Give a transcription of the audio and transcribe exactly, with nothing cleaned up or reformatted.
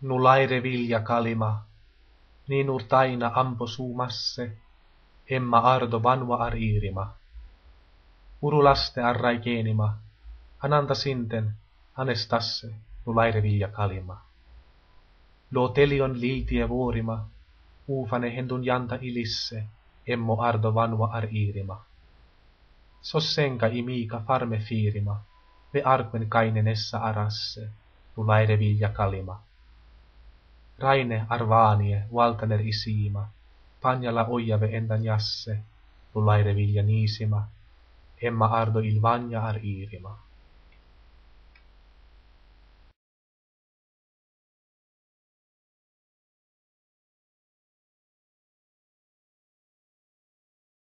Nulaire vilja kalima, niin ur taina ampo suumasse, emma ardo vanva ar iirima. Urulaste arrai geenima, ananta sinten, anestasse, nulaire vilja kalima. Lo telion liitie vuorima, uufane hendun janta ilisse, emmo ardo vanva ar iirima. Sossenka imiika farme fiirima, ve arquen kainenessa arasse, nulaire vilja kalima. Raine arvaanie valtaner isiima, panjala ojave endan jasse, nulaire vilja niisima, emma ardo il vanja ar iirima.